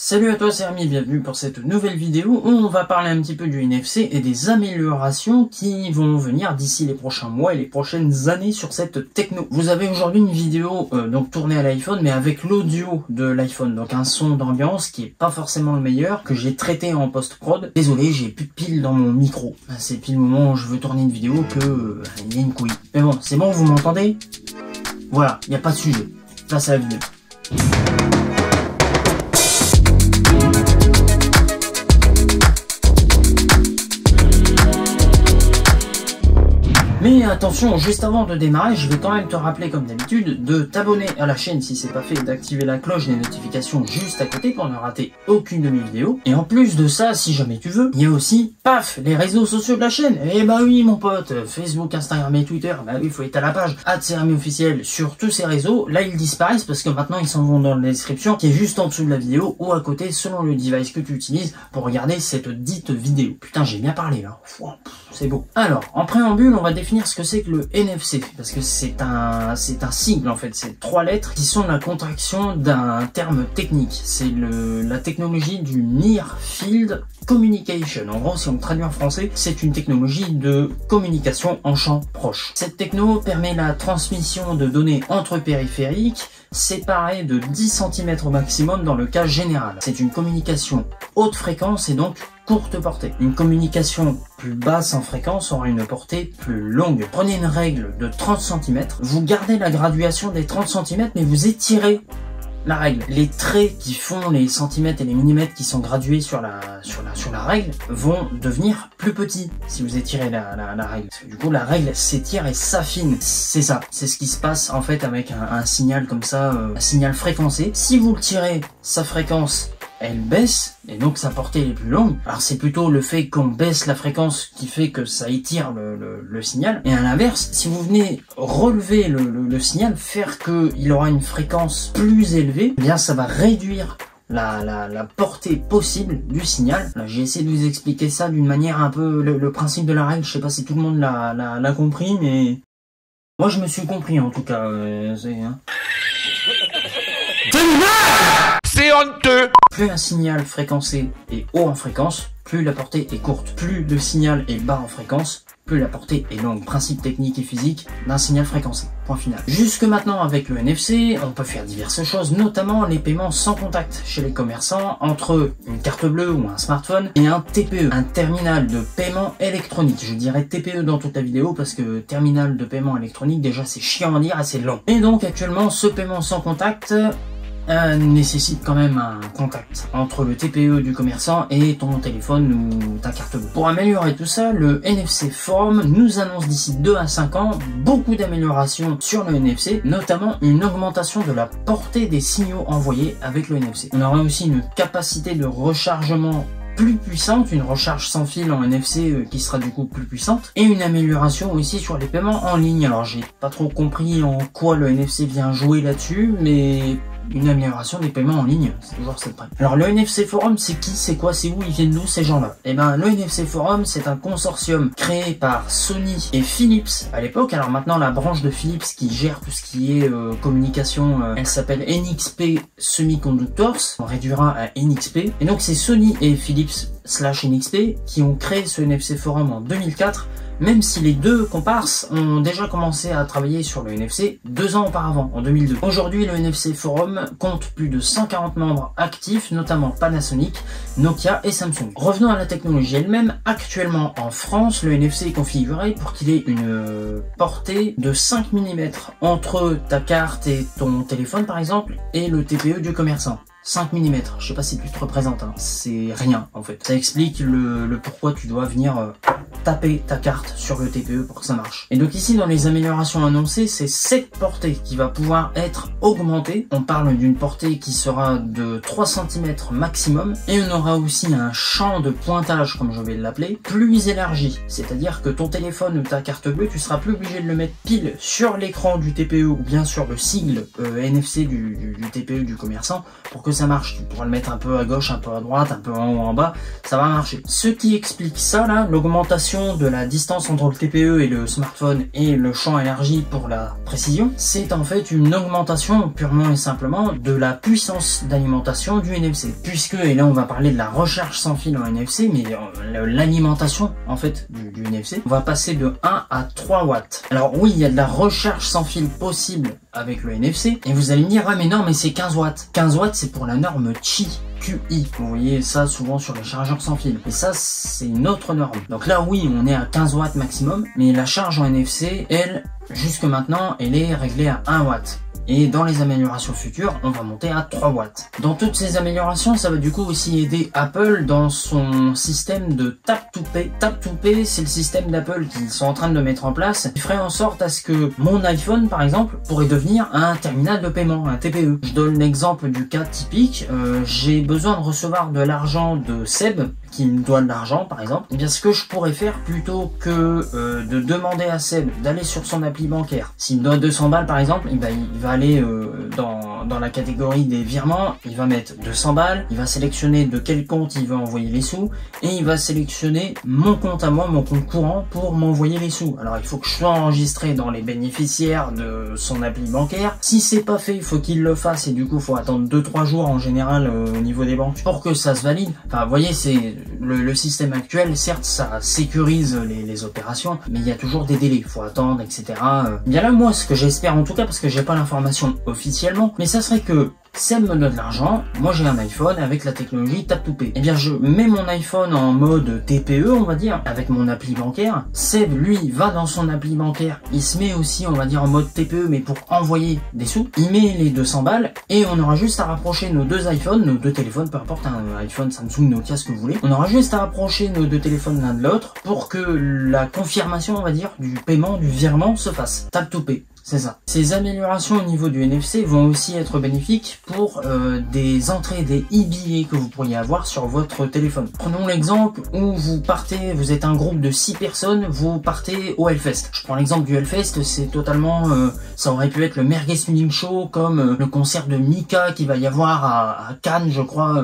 Salut à toi, c'est Rémi, bienvenue pour cette nouvelle vidéo où on va parler un petit peu du NFC et des améliorations qui vont venir d'ici les prochains mois et les prochaines années sur cette techno. Vous avez aujourd'hui une vidéo donc tournée à l'iPhone mais avec l'audio de l'iPhone, donc un son d'ambiance qui est pas forcément le meilleur, que j'ai traité en post-prod. Désolé, j'ai plus de piles dans mon micro. C'est pile le moment où je veux tourner une vidéo que il y a une couille. Mais bon, c'est bon, vous m'entendez? Voilà, il n'y a pas de sujet. Place à la vidéo. Mais attention, juste avant de démarrer, je vais quand même te rappeler comme d'habitude de t'abonner à la chaîne si c'est pas fait, d'activer la cloche des notifications juste à côté pour ne rater aucune de mes vidéos. Et en plus de ça, si jamais tu veux, il y a aussi, paf, les réseaux sociaux de la chaîne. Eh bah oui mon pote, Facebook, Instagram et Twitter, bah oui, faut être à la page @CRMI_officiel sur tous ces réseaux. Là ils disparaissent parce que maintenant ils s'en vont dans la description qui est juste en dessous de la vidéo ou à côté selon le device que tu utilises pour regarder cette dite vidéo. Putain, j'ai bien parlé là. C'est beau. Alors, en préambule, on va définir ce que c'est que le NFC, parce que c'est un sigle en fait, c'est 3 lettres qui sont la contraction d'un terme technique. C'est la technologie du Near Field Communication. En gros, si on traduit en français, c'est une technologie de communication en champ proche. Cette techno permet la transmission de données entre périphériques séparés de 10 cm au maximum dans le cas général. C'est une communication haute fréquence et donc courte portée. Une communication plus basse en fréquence aura une portée plus longue. Prenez une règle de 30 cm, vous gardez la graduation des 30 cm mais vous étirez la règle. Les traits qui font les centimètres et les millimètres qui sont gradués sur la règle vont devenir plus petits si vous étirez la règle. Parce que du coup la règle s'étire et s'affine. C'est ça, c'est ce qui se passe en fait avec un signal comme ça, un signal fréquencé. Si vous le tirez, sa fréquence elle baisse et donc sa portée est plus longue. Alors c'est plutôt le fait qu'on baisse la fréquence qui fait que ça étire le signal. Et à l'inverse, si vous venez relever le signal, faire qu'il aura une fréquence plus élevée, eh bien ça va réduire la portée possible du signal. Là j'ai essayé de vous expliquer ça d'une manière un peu le principe de la règle. Je sais pas si tout le monde l'a compris, mais moi je me suis compris en tout cas. C'est honteux! Plus un signal fréquencé est haut en fréquence, plus la portée est courte. Plus le signal est bas en fréquence, plus la portée est longue. Principe technique et physique d'un signal fréquencé. Point final. Jusque maintenant avec le NFC, on peut faire diverses choses, notamment les paiements sans contact chez les commerçants entre une carte bleue ou un smartphone et un TPE, un terminal de paiement électronique. Je dirais TPE dans toute la vidéo parce que terminal de paiement électronique, déjà c'est chiant à dire, assez long. Et donc actuellement, ce paiement sans contact nécessite quand même un contact entre le TPE du commerçant et ton téléphone ou ta carte bleue. Pour améliorer tout ça, le NFC Forum nous annonce d'ici 2 à 5 ans beaucoup d'améliorations sur le NFC, notamment une augmentation de la portée des signaux envoyés avec le NFC. On aura aussi une capacité de rechargement plus puissante, une recharge sans fil en NFC qui sera du coup plus puissante, et une amélioration aussi sur les paiements en ligne. Alors j'ai pas trop compris en quoi le NFC vient jouer là-dessus, mais une amélioration des paiements en ligne, c'est toujours cette près. Alors le NFC Forum, c'est qui, c'est quoi, c'est où, ils viennent d'où ces gens-là? Eh ben le NFC Forum, c'est un consortium créé par Sony et Philips à l'époque. Alors maintenant la branche de Philips qui gère tout ce qui est communication, elle s'appelle NXP Semiconductors, on réduira à NXP. Et donc c'est Sony et Philips /NXP qui ont créé ce NFC Forum en 2004. Même si les deux comparses ont déjà commencé à travailler sur le NFC 2 ans auparavant, en 2002. Aujourd'hui, le NFC Forum compte plus de 140 membres actifs, notamment Panasonic, Nokia et Samsung. Revenons à la technologie elle-même. Actuellement, en France, le NFC est configuré pour qu'il ait une portée de 5 mm entre ta carte et ton téléphone, par exemple, et le TPE du commerçant. 5 mm, je sais pas si tu te représentes, hein. C'est rien en fait. Ça explique le pourquoi tu dois venir taper ta carte sur le TPE pour que ça marche. Et donc ici dans les améliorations annoncées, c'est cette portée qui va pouvoir être augmentée. On parle d'une portée qui sera de 3 cm maximum, et on aura aussi un champ de pointage, comme je vais l'appeler, plus élargi. C'est-à-dire que ton téléphone ou ta carte bleue, tu seras plus obligé de le mettre pile sur l'écran du TPE ou bien sur le sigle NFC du TPE du commerçant pour que ça marche. Tu pourras le mettre un peu à gauche, un peu à droite, un peu en haut, en bas, ça va marcher. Ce qui explique ça là, l'augmentation de la distance entre le TPE et le smartphone et le champ élargi pour la précision, c'est en fait une augmentation purement et simplement de la puissance d'alimentation du NFC. Puisque, et là on va parler de la recharge sans fil en NFC, mais l'alimentation en fait du NFC, on va passer de 1 à 3 watts. Alors oui, il y a de la recharge sans fil possible avec le NFC, et vous allez me dire, ah mais non, mais c'est 15 watts. 15 watts, c'est pour la norme QI. Vous voyez ça souvent sur les chargeurs sans fil. Et ça, c'est une autre norme. Donc là, oui, on est à 15 watts maximum, mais la charge en NFC, elle, jusque maintenant, elle est réglée à 1 watt. Et dans les améliorations futures, on va monter à 3 watts. Dans toutes ces améliorations, ça va du coup aussi aider Apple dans son système de Tap to Pay. Tap to Pay, c'est le système d'Apple qu'ils sont en train de mettre en place. Il ferait en sorte à ce que mon iPhone, par exemple, pourrait devenir un terminal de paiement, un TPE. Je donne l'exemple du cas typique. J'ai besoin de recevoir de l'argent de Seb, qui me doit de l'argent par exemple. Et bien ce que je pourrais faire, plutôt que de demander à Seb d'aller sur son appli bancaire, s'il me doit 200 balles par exemple, et ben il va aller dans la catégorie des virements, il va mettre 200 balles, il va sélectionner de quel compte il veut envoyer les sous, et il va sélectionner mon compte à moi, mon compte courant, pour m'envoyer les sous. Alors il faut que je sois enregistré dans les bénéficiaires de son appli bancaire. Si c'est pas fait, il faut qu'il le fasse, et du coup il faut attendre 2-3 jours en général au niveau des banques pour que ça se valide. Enfin vous voyez, c'est le système actuel, certes ça sécurise les opérations, mais il y a toujours des délais, il faut attendre, etc. Bien là, moi ce que j'espère en tout cas, parce que j'ai pas l'information officiellement, mais ça serait que Seb me donne de l'argent, moi j'ai un iPhone avec la technologie Tap to Pay. Et bien je mets mon iPhone en mode TPE, on va dire, avec mon appli bancaire. Seb, lui, va dans son appli bancaire, il se met aussi, on va dire, en mode TPE, mais pour envoyer des sous. Il met les 200 balles, et on aura juste à rapprocher nos deux iPhones, nos deux téléphones, peu importe, un iPhone, Samsung, Nokia, ce que vous voulez. On aura juste à rapprocher nos deux téléphones l'un de l'autre pour que la confirmation, on va dire, du paiement, du virement se fasse. Tap to Pay. C'est ça. Ces améliorations au niveau du NFC vont aussi être bénéfiques pour des entrées, des e-billets que vous pourriez avoir sur votre téléphone. Prenons l'exemple où vous partez, vous êtes un groupe de 6 personnes, vous partez au Hellfest. Je prends l'exemple du Hellfest, c'est totalement, ça aurait pu être le Merguez Tuning Show, comme le concert de Mika qui va y avoir à Cannes, je crois,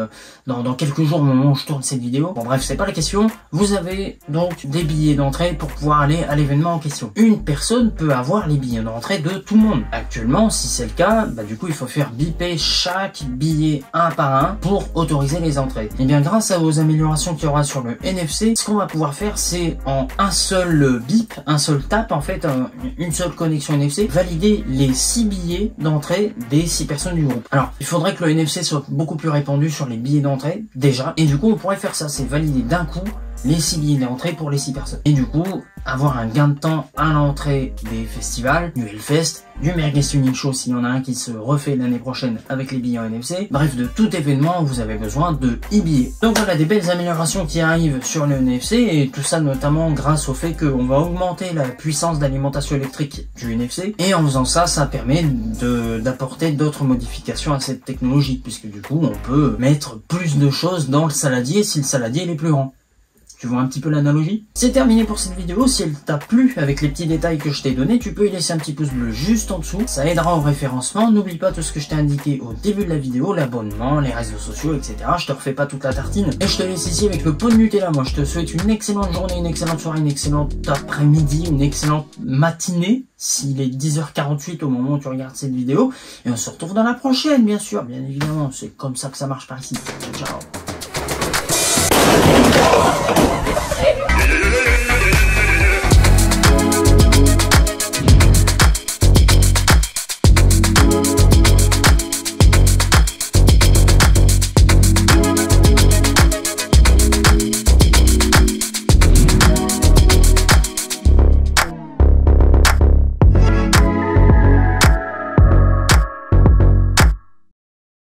dans quelques jours au moment où je tourne cette vidéo. Bon bref, c'est pas la question. Vous avez donc des billets d'entrée pour pouvoir aller à l'événement en question. Une personne peut avoir les billets d'entrée de tout le monde. Actuellement, si c'est le cas, bah du coup il faut faire biper chaque billet un par un pour autoriser les entrées. Et bien grâce aux améliorations qu'il y aura sur le NFC, ce qu'on va pouvoir faire, c'est en un seul bip, un seul tap, en fait, une seule connexion NFC, valider les 6 billets d'entrée des 6 personnes du groupe. Alors, il faudrait que le NFC soit beaucoup plus répandu sur les billets d'entrée, déjà, et du coup on pourrait faire ça, c'est valider d'un coup les 6 billets d'entrée pour les 6 personnes. Et du coup, avoir un gain de temps à l'entrée des festivals, du Hellfest, du Merguez Tuning Show s'il y en a un qui se refait l'année prochaine avec les billets en NFC. Bref, de tout événement, vous avez besoin de e-billets. Donc voilà des belles améliorations qui arrivent sur le NFC, et tout ça notamment grâce au fait qu'on va augmenter la puissance d'alimentation électrique du NFC. Et en faisant ça, ça permet d'apporter d'autres modifications à cette technologie, puisque du coup, on peut mettre plus de choses dans le saladier si le saladier est plus grand. Tu vois un petit peu l'analogie? C'est terminé pour cette vidéo. Si elle t'a plu avec les petits détails que je t'ai donnés, tu peux y laisser un petit pouce bleu juste en dessous. Ça aidera au référencement. N'oublie pas tout ce que je t'ai indiqué au début de la vidéo, l'abonnement, les réseaux sociaux, etc. Je te refais pas toute la tartine. Et je te laisse ici avec le pot de Nutella. Moi, je te souhaite une excellente journée, une excellente soirée, une excellente après-midi, une excellente matinée, s'il est 10h48 au moment où tu regardes cette vidéo. Et on se retrouve dans la prochaine, bien sûr. Bien évidemment, c'est comme ça que ça marche par ici. Ciao.